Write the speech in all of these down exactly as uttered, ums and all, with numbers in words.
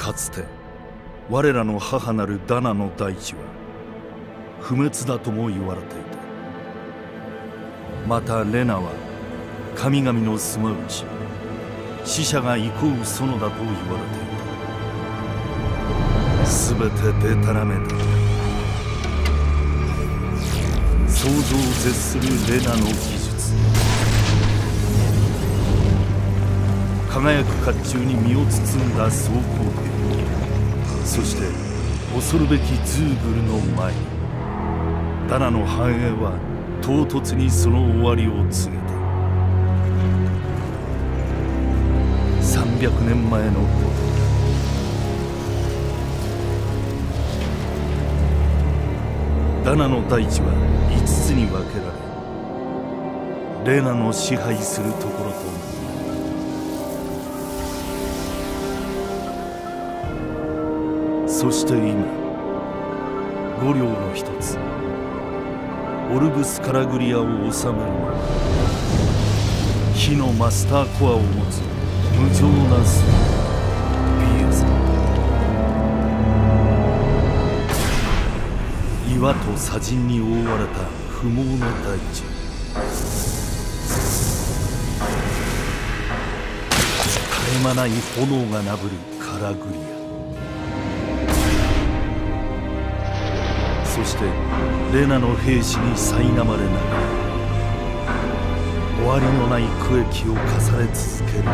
かつて我らの母なるダナの大地は不滅だとも言われていた。またレナは神々の住まう地、死者が憩う園だと言われていた。すべてデタラメだ。想像を絶するレナの技術、輝く甲冑に身を包んだ装甲兵、そして恐るべきズーグルの前にダナの繁栄は唐突にその終わりを告げた。さんびゃくねんまえのこと、ダナの大地はいつつに分けられ、レナの支配するところとなる。そして今、五領の一つオルブス・カラグリアを治めるのは火のマスターコアを持つ無情なスピアさん。岩と砂塵に覆われた不毛の大地、絶え間ない炎がなぶるカラグリア、そしてレナの兵士に苛まれながら終わりのない苦役を重ね続ける日々、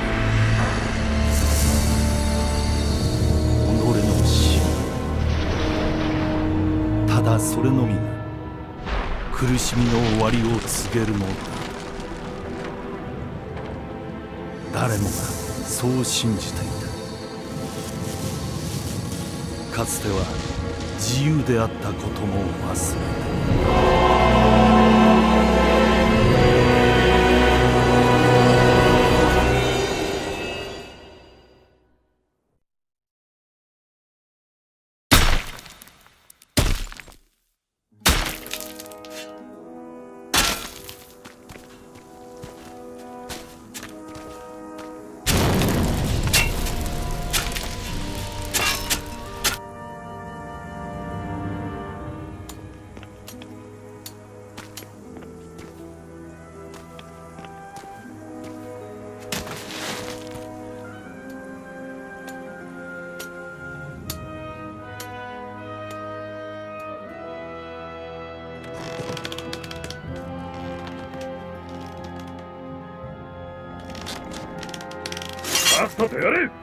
己の死、ただそれのみが苦しみの終わりを告げるものだ。誰もがそう信じていた。かつては自由であったことも忘れた。 さっさとやれ。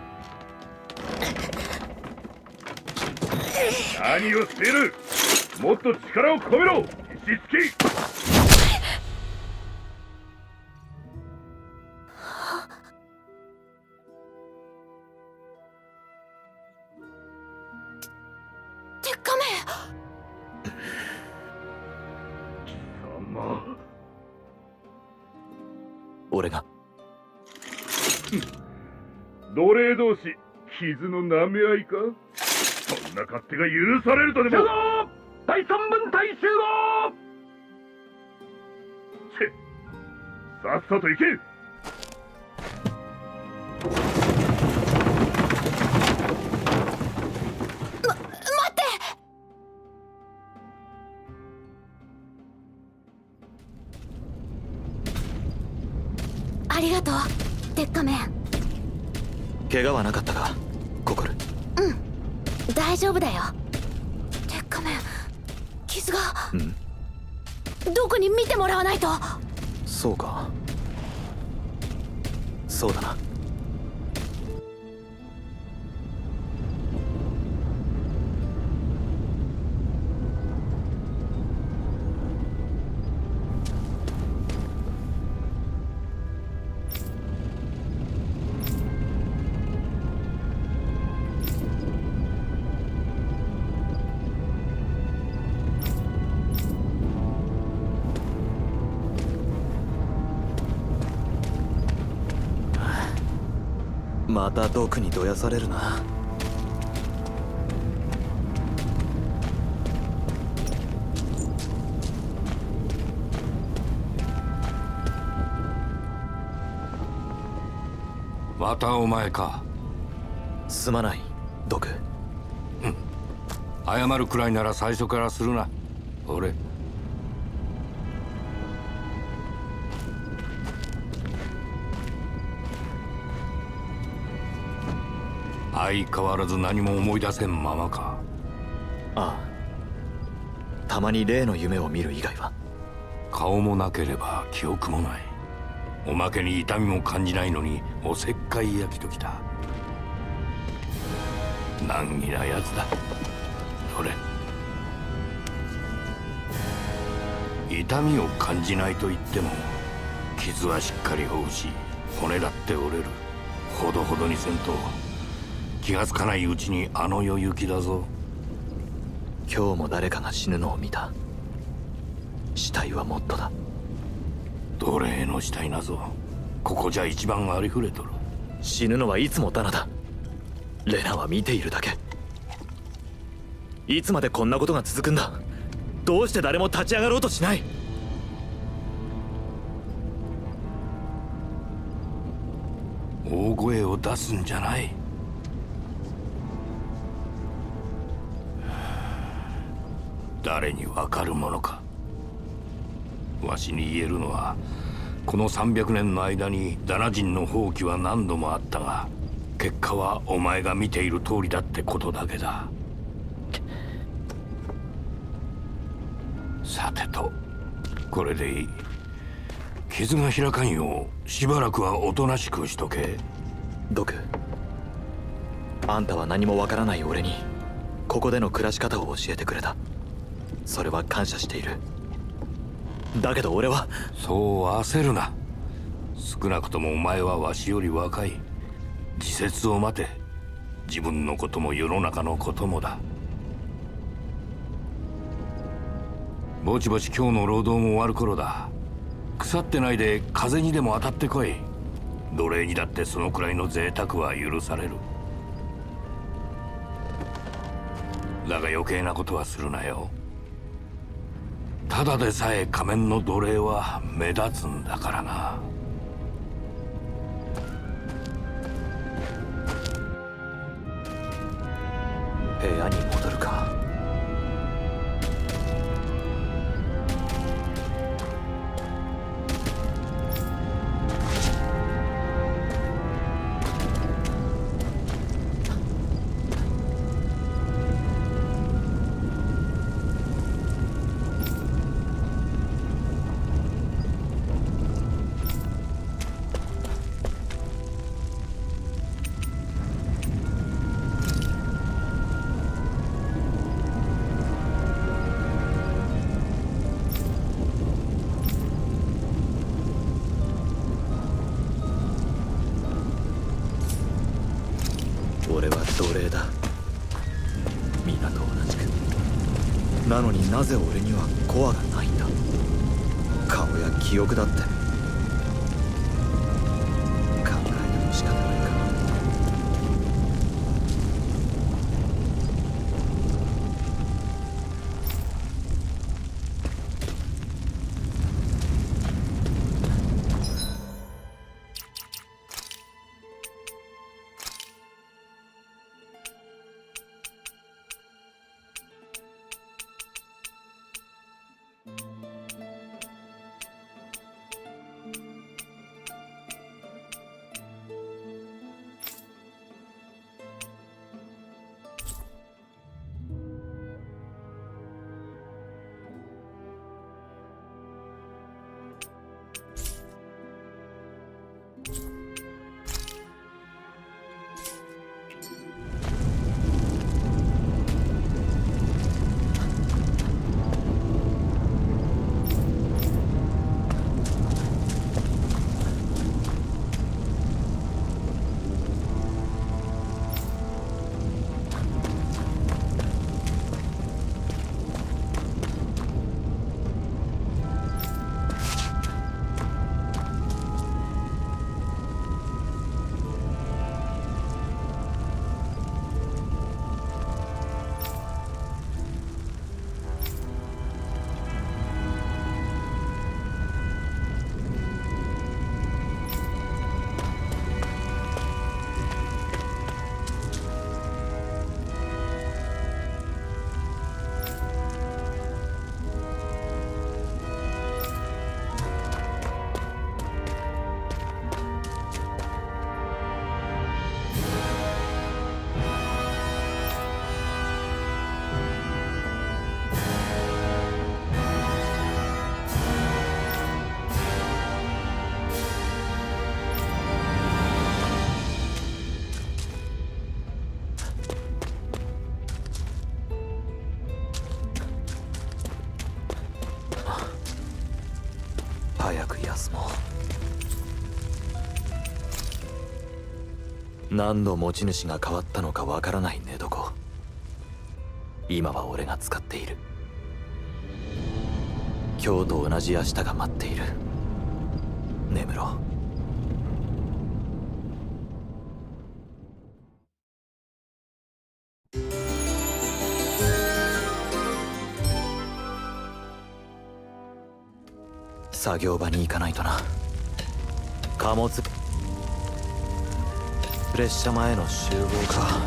何をしている。もっと力を込めろ。石突き。 鉄仮面様。 俺が奴隷同士傷の舐め合いか。そんな勝手が許されるとでも。集合。第三分隊集合。せさっさと行け。 ま、待って。ありがとう鉄仮面。 怪我はなかったか、ココル。 うん、大丈夫だよ。鉄仮面、傷が。 うん、 どこに見てもらわないと。 そうか、そうだな。また毒にどやされるな。 またお前か。 すまないドク。 謝るくらいなら最初からするな。俺相変わらず何も思い出せんままか。 ああ、たまに例の夢を見る以外は。 顔もなければ記憶もない。おまけに痛みも感じないのにおせっかい焼きときた。難儀なやつだ。どれ。痛みを感じないと言っても傷はしっかり負うし骨だって折れる。ほどほどにせんと気がつかないうちにあの世行きだぞ。 今日も誰かが死ぬのを見た。死体はもっとだ。 奴隷の死体なぞここじゃ一番ありふれとる。 死ぬのはいつもダナだ。レナは見ているだけ。いつまでこんなことが続くんだ。どうして誰も立ち上がろうとしない。 大声を出すんじゃない。誰にわかるものか。わしに言えるのはこのさんびゃくねんの間にダナ人の放棄は何度もあったが結果はお前が見ている通りだってことだけだ。さてとこれでいい。傷が開かんようしばらくはおとなしくしとけ。 ドク、あんたは何もわからない俺にここでの暮らし方を教えてくれた。それは感謝している。だけど俺は。 そう焦るな。少なくともお前はわしより若い。時節を待て。自分のことも世の中のこともだ。ぼちぼち今日の労働も終わる頃だ。腐ってないで風にでも当たってこい。奴隷にだってそのくらいの贅沢は許される。だが余計なことはするなよ。ただでさえ仮面の奴隷は目立つんだからな。 部屋に戻るか。俺は奴隷だ。皆と同じく。なのになぜ俺にはコアがないんだ。顔や記憶だって考えても仕方ないか。 早く休もう。何度持ち主が変わったのかわからない寝床、今は俺が使っている。今日と同じ明日が待っている。眠ろう。作業場に行かないとな。貨物列車前の集合か。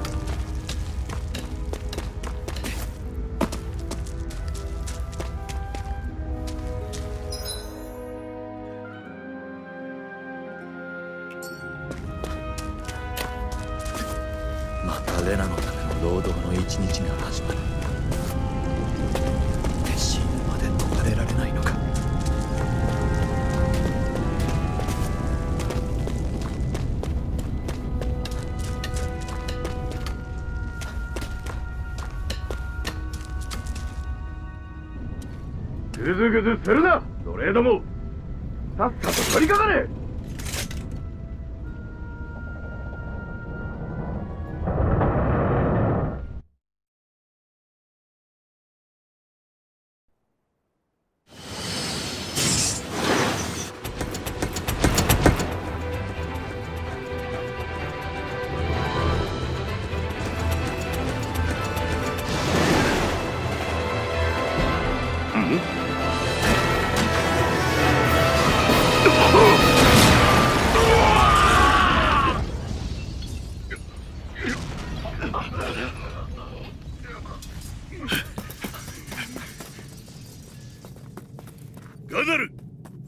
またレナのための労働の一日が始まる。死ぬまで逃れられないのか。 ぐずぐずするな、奴隷ども。さっさと取りかかれ。 ガザル、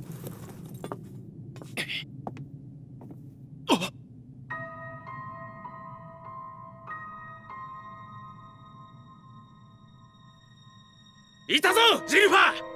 いたぞジルファー。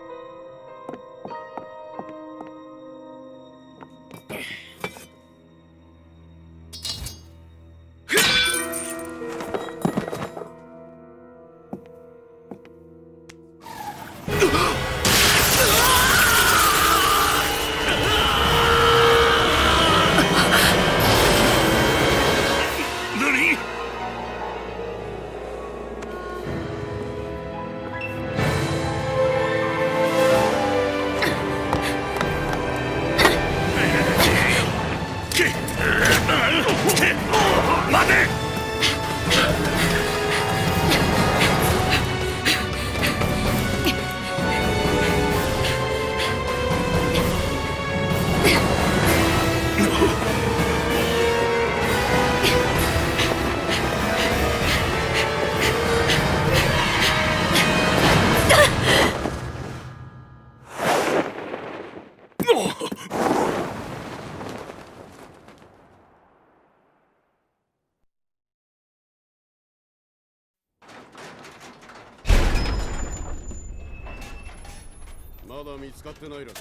まだ見つかってないらしい。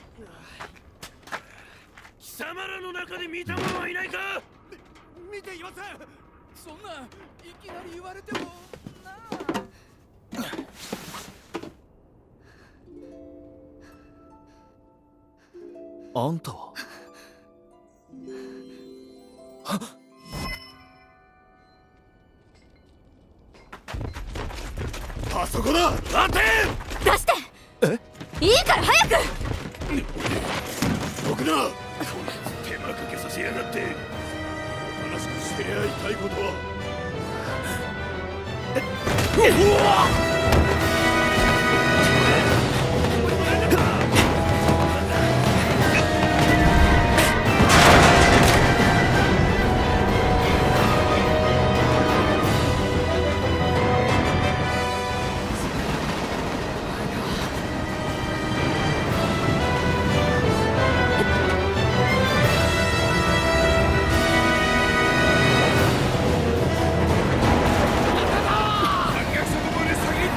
貴様らの中で見た者はいないか。 み見ていません。そんないきなり言われてもなあ。あんたはあそこだ。待て。 出して。 え、 いいから早く。 僕だ。こいつ手間かけさせやがって。おとなしくしてりゃいたいことは。うわっ。 反逆者どもに先に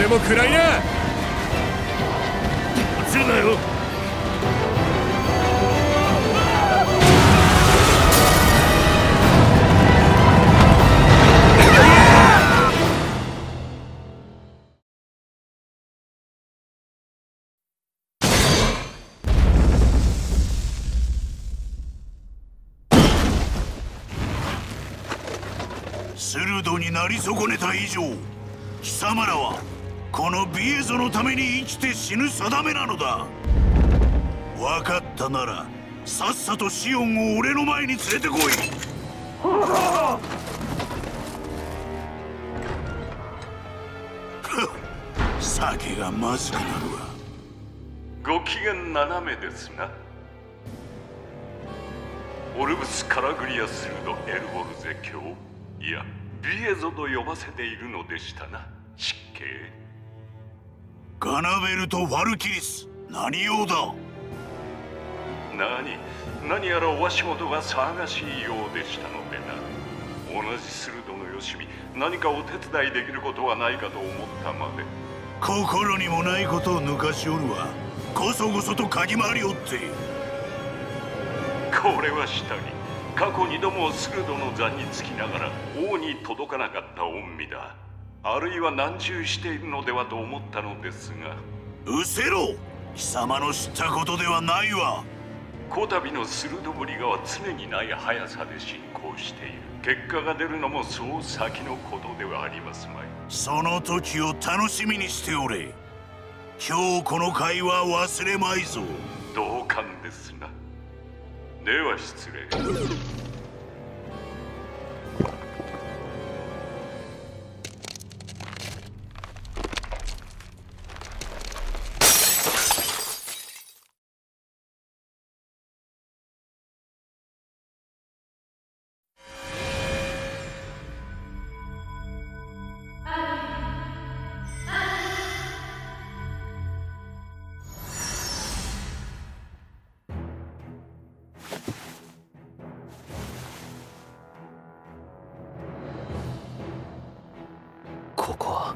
でも食らいな。 落ちるなよ。 鋭になり損ねた以上、貴様らはこのビエゾのために生きて死ぬ定めなのだ。分かったならさっさとシオンを俺の前に連れてこい。酒がまずくなるわ。 ご機嫌斜めですな。オルブス・カラグリアスルド・エルボルゼ卿、いやビエゾと呼ばせているのでしたな、失敬。 ガナベルト・ファルキリス、何用だ。 何何やらお足元が騒がしいようでしたのでな。同じスルドのよしみ、何かお手伝いできることはないかと思ったまで。 心にもないことを抜かしおるわ。こそこそと嗅ぎ回りおって。 これは下に過去にどもスルドの座につきながら王に届かなかった恩義だ。あるいは難重しているのではと思ったのですが。 うせろ、貴様の知ったことではないわ。 こたびのスルドぶりがは常にない速さで進行している。結果が出るのもそう先のことではありますまい。 その時を楽しみにしておれ。今日この会話忘れまいぞ。 同感ですな。では失礼。 ここは。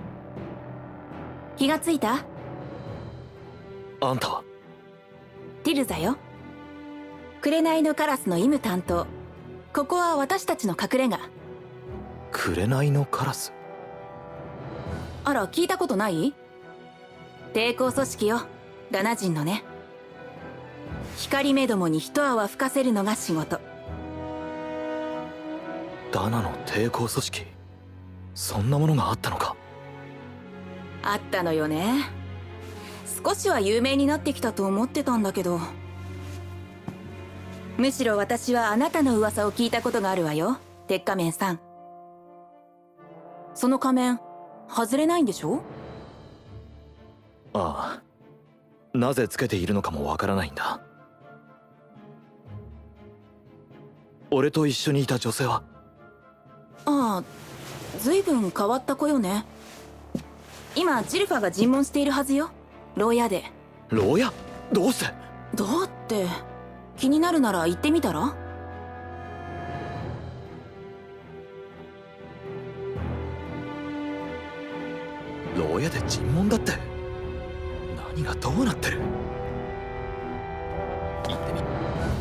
気がついた？ あんたは？ ティルザよ。紅のカラスの医務担当。ここは私たちの隠れ家。 紅のカラス？ あら、聞いたことない？抵抗組織よ、ダナ人のね。光目どもに一泡吹かせるのが仕事。 ダナの抵抗組織、そんなものがあったのか。 あったのよね。少しは有名になってきたと思ってたんだけど。むしろ私はあなたの噂を聞いたことがあるわよ、鉄仮面さん。その仮面外れないんでしょ？ ああ、なぜつけているのかもわからないんだ。俺と一緒にいた女性は？ ああ、ずいぶん変わった子よね。今ジルファが尋問しているはずよ、牢屋で。 牢屋？どうして？ だって気になるなら行ってみたら？ 牢屋で尋問だって。何がどうなってる？行ってみ。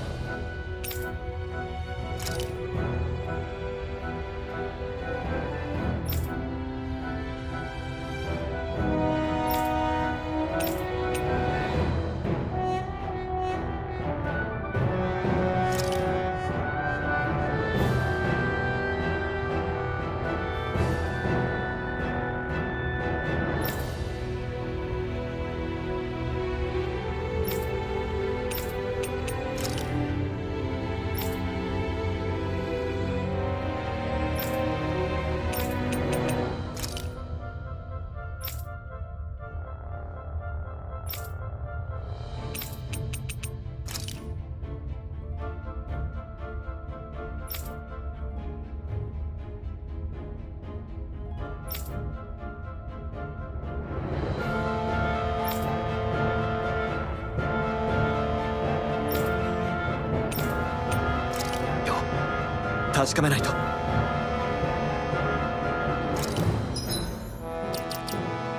確かめないと。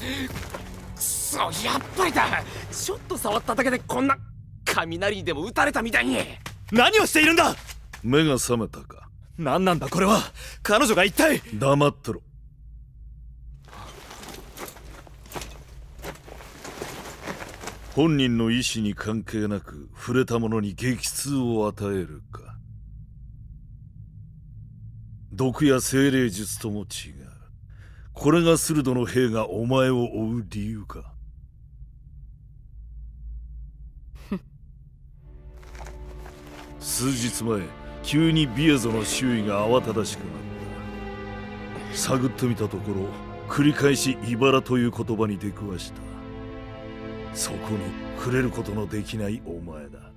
くそ、やっぱりだ。ちょっと触っただけでこんな雷にでも打たれたみたいに。 何をしているんだ。 目が覚めたか。 何なんだこれは。彼女が一体。 黙ってろ。本人の意思に関係なく触れた者に激痛を与えるか。毒や精霊術とも違う。これがスルドの兵がお前を追う理由か。数日前、急にビエゾの周囲が慌ただしくなった。探ってみたところ、繰り返し茨という言葉に出くわした。そこに触れることのできないお前だ。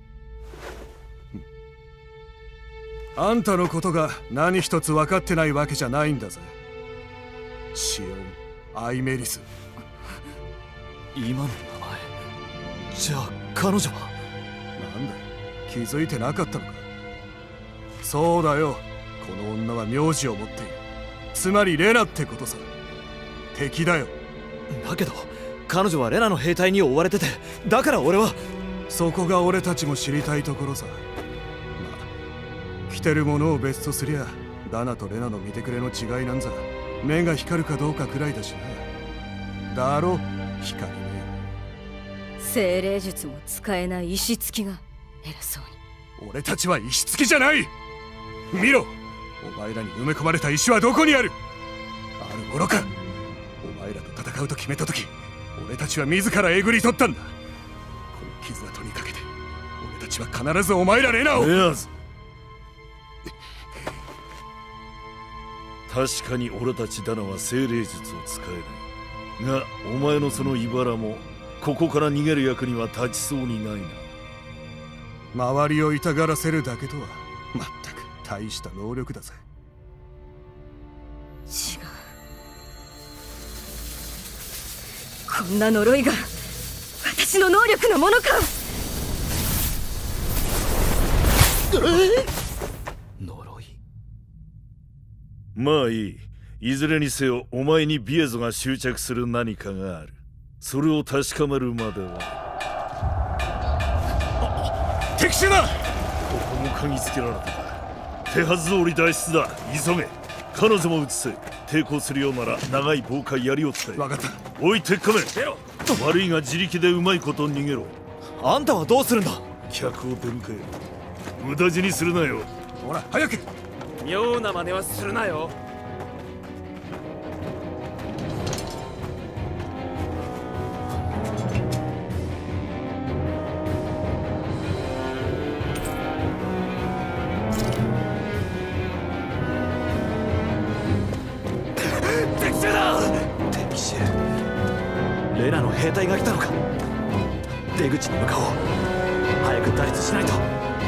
あんたのことが何一つ分かってないわけじゃないんだぜ。シオン・アイメリス。 今の名前じゃあ彼女は。 なんだ、気づいてなかったのか。そうだよ、この女は名字を持っている。つまりレナってことさ。敵だよ。 だけど彼女はレナの兵隊に追われてて、だから俺は。 そこが俺たちも知りたいところさ。まあ着てるものを別とすりゃダナとレナの見てくれの違いなんざ目が光るかどうかくらいだしな。だろ、光ね。 精霊術も使えない石付きが偉そうに。俺たちは石付きじゃない。見ろ、お前らに埋め込まれた石はどこにある。あるものか。お前らと戦うと決めた時、俺たちは自らえぐり取ったんだ。この傷跡にかけて俺たちは必ずお前らレナを。 レアズ、確かに俺たちダナは精霊術を使えないが、お前のその茨もここから逃げる役には立ちそうにないな。 周りを痛がらせるだけとはまったく大した能力だぜ。 違う。こんな呪いが私の能力のものか。 呪い。 まあいい。いずれにせよお前にビエゾが執着する何かがある。それを確かめるまでは。 敵手だ。 ここも嗅ぎつけられたか。手はず通り脱出だ。急げ。彼女も移せ。抵抗するようなら長い棒か槍を使え。 分かった。 おい鉄仮面、悪いが自力でうまいこと逃げろ。 あんたはどうするんだ。 客を出迎え、無駄死にするなよ。 ほら早く。 妙な真似はするなよ。 レナの兵隊が来たのか。出口に向かおう。早く脱出しないと。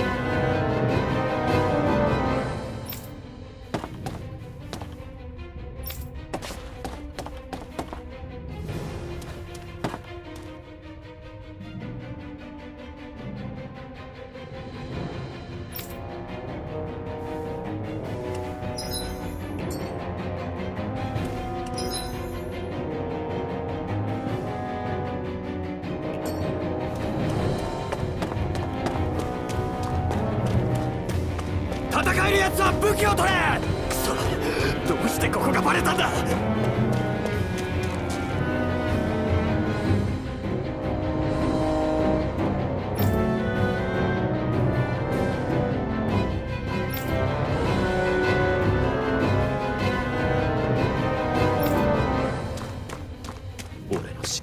戦える奴は武器を取れ。くそ、どうしてここがバレたんだ。 俺の死。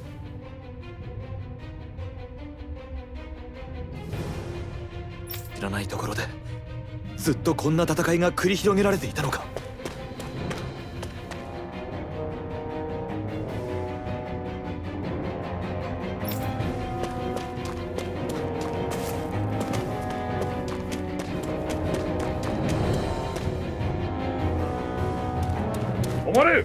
知らないところでずっとこんな戦いが繰り広げられていたのか。 止まれ。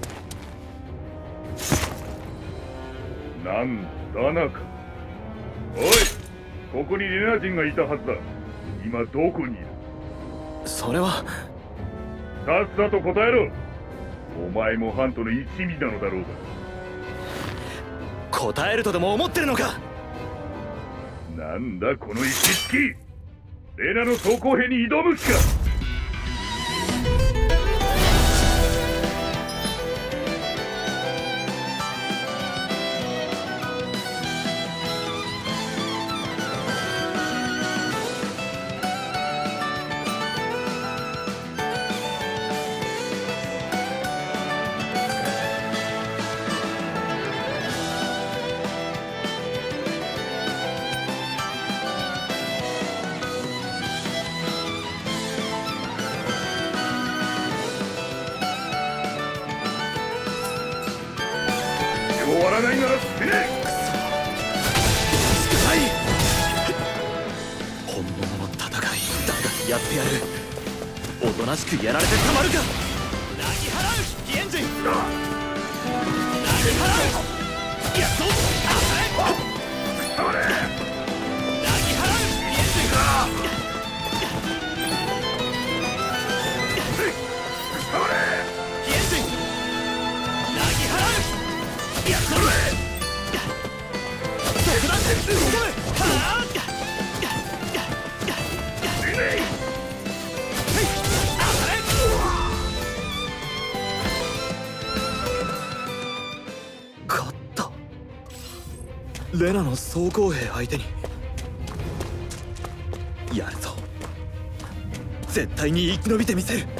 なんだなか。おい、ここにレナ人がいたはずだ。今どこにいる。 それは。 さっさと答えろ。お前もハントの一味なのだろうが。 答えるとでも思ってるのか。 なんだこの石つき、レナの装甲兵に挑む気か。終わらないなら捨てねえ。 本物の戦いだがやってやる。おとなしくやられてたまるか。なぎ払う飛エンジン。なぎ払う。やっと当たれ。それなぎ払う飛エンジン。それ飛エンジン。なぎ払う。やっとれ。特段突っ込め。はあ。レナの装甲兵相手にやるぞ。絶対に生き延びてみせる。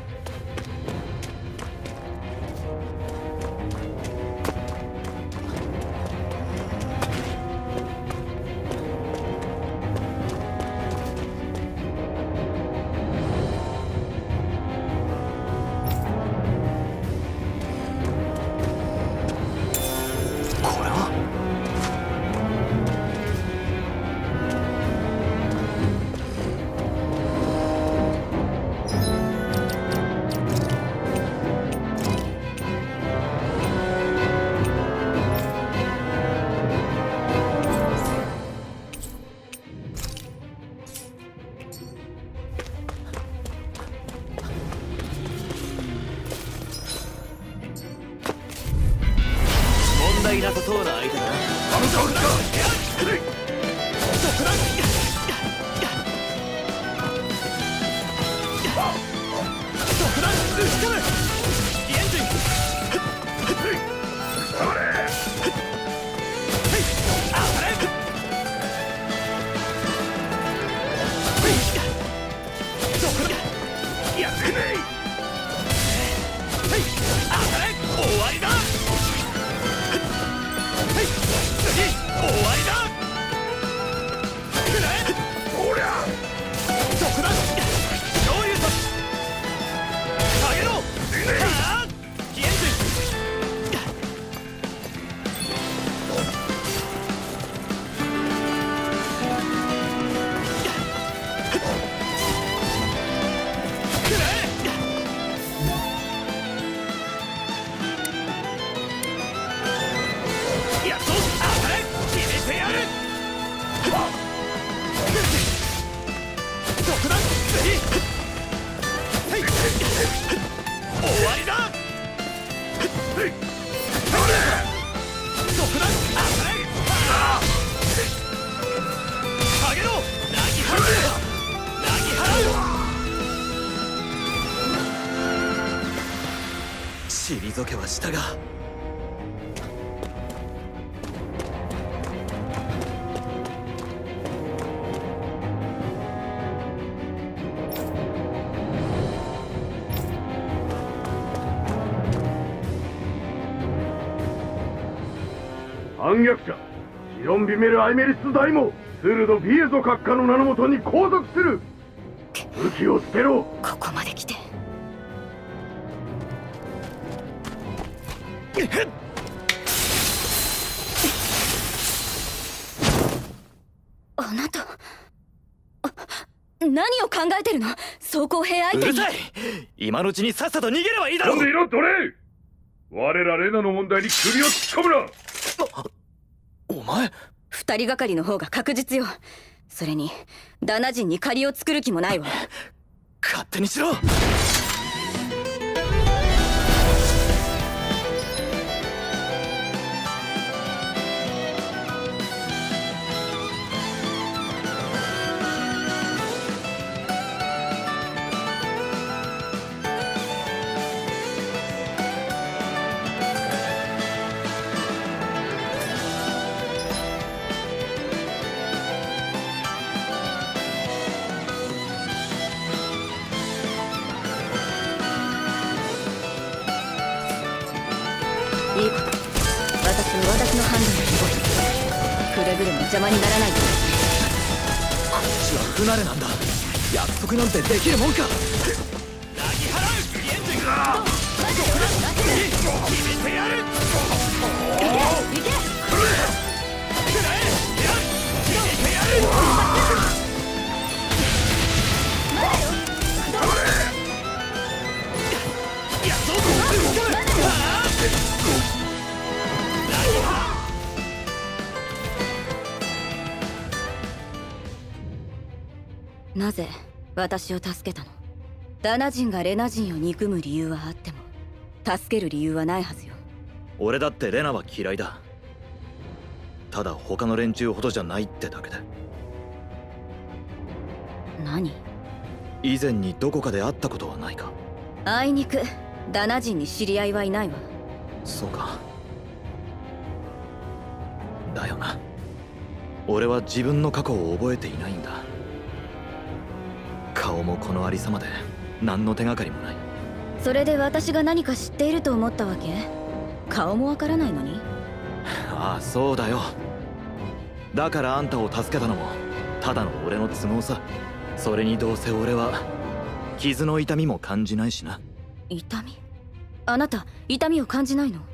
いなさそうな相手だな。あの顔だ。特段。特段。突っ込め。エンジン。それ。当たれ。特段。やってねえ。当たれ。終わりだ。終わりだ。くらえ。おりゃ。特段。どういうと。下げろ。はあ。飛エンジン。くらえ。やっと。特段。次。終わりだ。特段。当たれ。下げろ。なぎ払う。なぎ払う。退けはしたが。 反逆者シロンビメル・アイメリス大もスルド・ビエゾ閣下の名のもとに拘束する。武器を捨てろ。 ここまで来てあなた何を考えてるの。装甲兵相手に。 うるさい。今のうちにさっさと逃げればいいだろう。 飛んでいろ奴隷。我らレナの問題に首を突っ込むな。 お前二人がかりの方が確実よ。それにダナ人に借りを作る気もないわ。 勝手にしろ。 私の判断で動く。くれぐれも邪魔にならないで。 こっちは不慣れなんだ。約束なんてできるもんか。 なぜ私を助けたの？ダナ人がレナ人を憎む理由はあっても助ける理由はないはずよ。 俺だってレナは嫌いだ。ただ他の連中ほどじゃないってだけで。 何？ 以前にどこかで会ったことはないか？ あいにくダナ人に知り合いはいないわ。 そうか。だよな。俺は自分の過去を覚えていないんだ。顔もこのありさまで何の手がかりもない。 それで私が何か知っていると思ったわけ？顔もわからないのに。 ああ、そうだよ。だからあんたを助けたのもただの俺の都合さ。それにどうせ俺は傷の痛みも感じないしな。 痛み？あなた痛みを感じないの？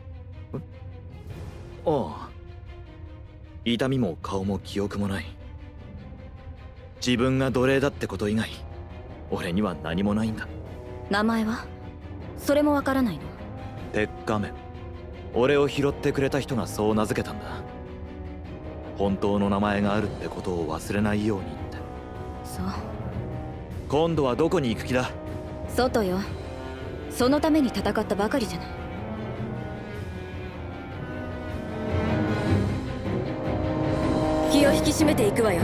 ああ、痛みも顔も記憶もない。自分が奴隷だってこと以外俺には何もないんだ。 名前は？それもわからないの？ 鉄仮面。俺を拾ってくれた人がそう名付けたんだ。本当の名前があるってことを忘れないようにって。 そう。 今度はどこに行く気だ？ 外よ。そのために戦ったばかりじゃない。気を引き締めていくわよ。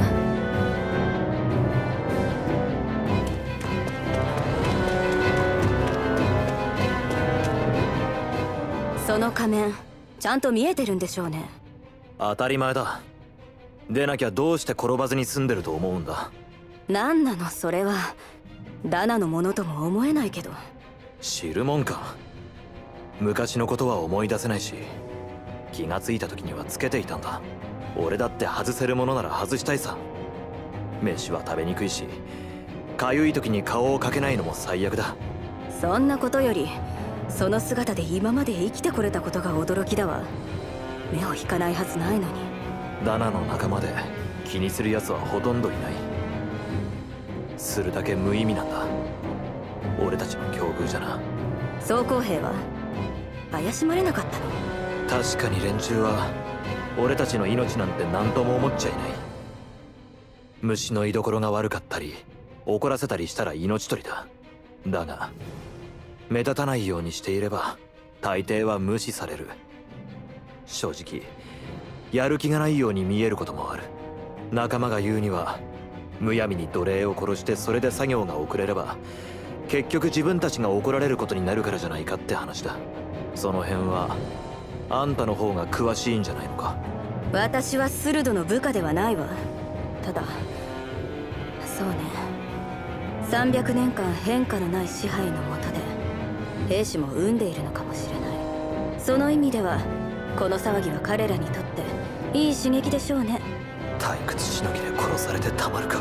その仮面ちゃんと見えてるんでしょうね。 当たり前だ。でなきゃどうして転ばずに済んでると思うんだ。 何なのそれは。ダナのものとも思えないけど。 知るもんか。昔のことは思い出せないし、気がついた時にはつけていたんだ。俺だって外せるものなら外したいさ。飯は食べにくいし、かゆい時に顔をかけないのも最悪だ。 そんなことよりその姿で今まで生きてこれたことが驚きだわ。目を引かないはずないのに。 ダナの仲間で気にする奴はほとんどいない。するだけ無意味なんだ俺たちの境遇じゃな。 装甲兵は怪しまれなかったの？ 確かに連中は俺たちの命なんて何とも思っちゃいない。虫の居所が悪かったり怒らせたりしたら命取りだ。だが目立たないようにしていれば大抵は無視される。正直やる気がないように見えることもある。仲間が言うにはむやみに奴隷を殺してそれで作業が遅れれば結局自分たちが怒られることになるからじゃないかって話だ。その辺はあんたの方が詳しいんじゃないのか？ 私はスルドの部下ではないわ。ただそうね、さんびゃくねんかん変化のない支配の下で兵士も産んでいるのかもしれない。その意味ではこの騒ぎは彼らにとっていい刺激でしょうね。 退屈しのぎで殺されてたまるか。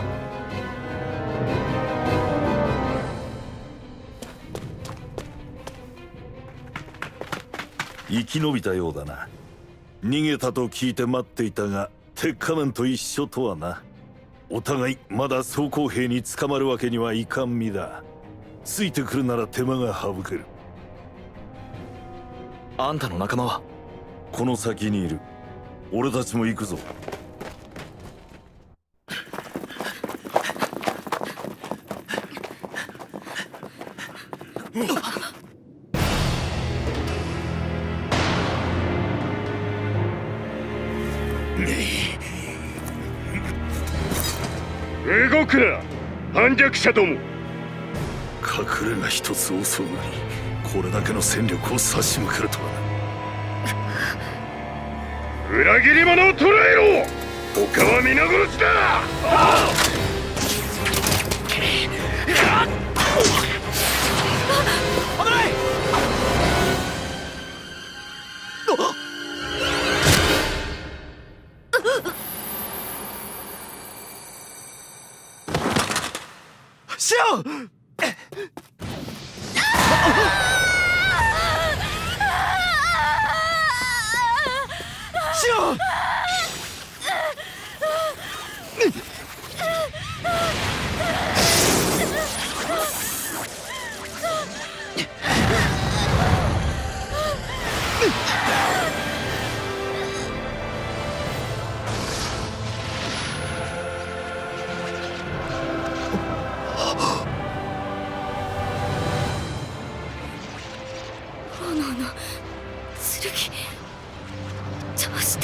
生き延びたようだな。逃げたと聞いて待っていたが鉄仮面と一緒とはな。お互いまだ装甲兵に捕まるわけにはいかん身だ。ついてくるなら手間が省ける。 あんたの仲間は？ この先にいる。俺たちも行くぞ。 動くな反逆者ども。 隠れが一つ遅うのにこれだけの戦力を差し向けるとはな。 裏切り者を捕らえろ。他は皆殺しだ。 危ない。 シオン！シオン！ 炎の剣、どうして。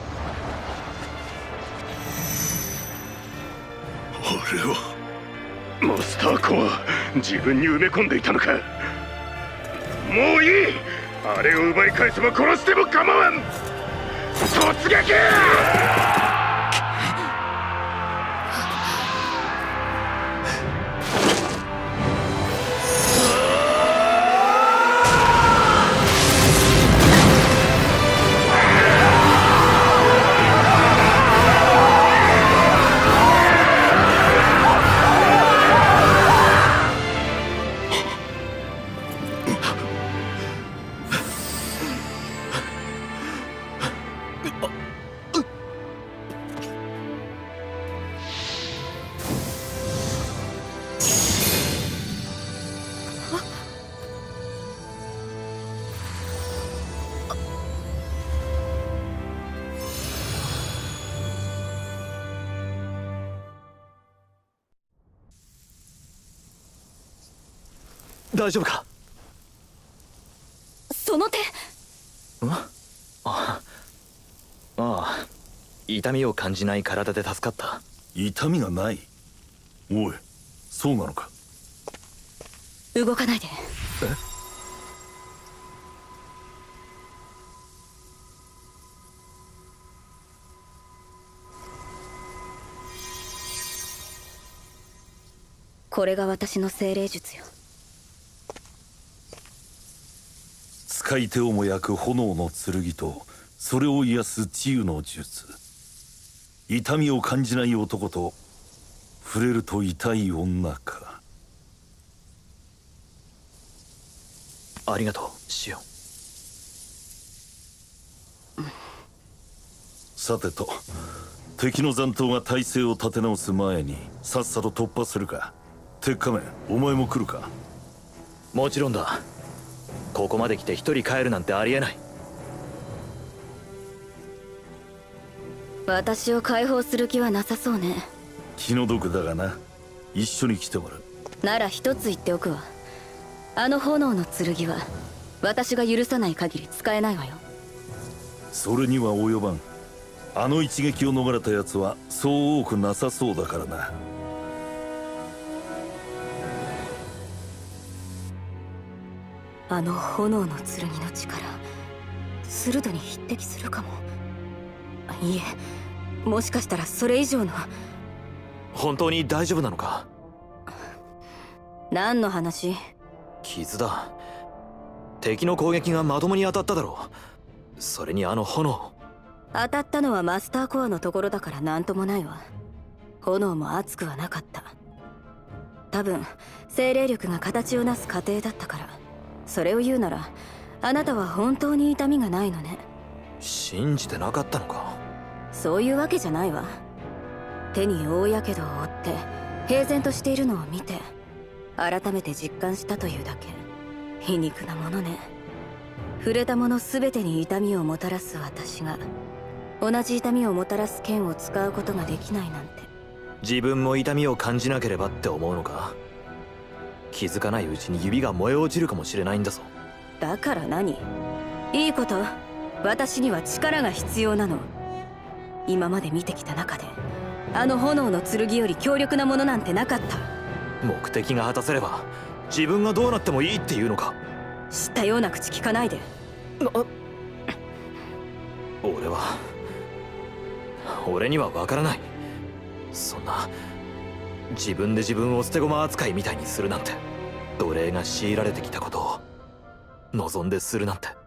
俺をマスターコア自分に埋め込んでいたのか。もういい、あれを奪い返せば殺しても構わん。突撃！ 大丈夫か？ その手。 あああ、痛みを感じない体で助かった。 痛みがない？おい、そうなのか？ 動かないで。 え？ これが私の精霊術よ。 使い手をも焼く炎の剣とそれを癒す治癒の術。痛みを感じない男と触れると痛い女か。 ありがとう、シオン。 さてと、敵の残党が体勢を立て直す前にさっさと突破するか。鉄仮面、お前も来るか？ もちろんだ。ここまで来て一人帰るなんてありえない。 私を解放する気はなさそうね。 気の毒だがな、一緒に来てもらう。 なら一つ言っておくわ。あの炎の剣は私が許さない限り使えないわよ。 それには及ばん。あの一撃を逃れた奴はそう多くなさそうだからな。 あの炎の剣の力、スルドに匹敵するかも。いいえ、もしかしたらそれ以上の。 本当に大丈夫なのか？ 何の話？ 傷だ。敵の攻撃がまともに当たっただろう。それにあの炎。 当たったのはマスターコアのところだから何ともないわ。炎も熱くはなかった。多分精霊力が形をなす過程だったから。それを言うならあなたは本当に痛みがないのね。 信じてなかったのか？ そういうわけじゃないわ。手に大やけどを負って平然としているのを見て改めて実感したというだけ。皮肉なものね。触れたもの全てに痛みをもたらす私が同じ痛みをもたらす剣を使うことができないなんて。 自分も痛みを感じなければって思うのか？気づかないうちに指が燃え落ちるかもしれないんだぞ。 だから何？いいこと。私には力が必要なの。今まで見てきた中であの炎の剣より強力なものなんてなかった。 目的が果たせれば自分がどうなってもいいっていうのか？ 知ったような口聞かないで。 俺は俺には分からない。そんな自分で自分を捨て駒扱いみたいにするなんて、奴隷が強いられてきたことを望んでするなんて。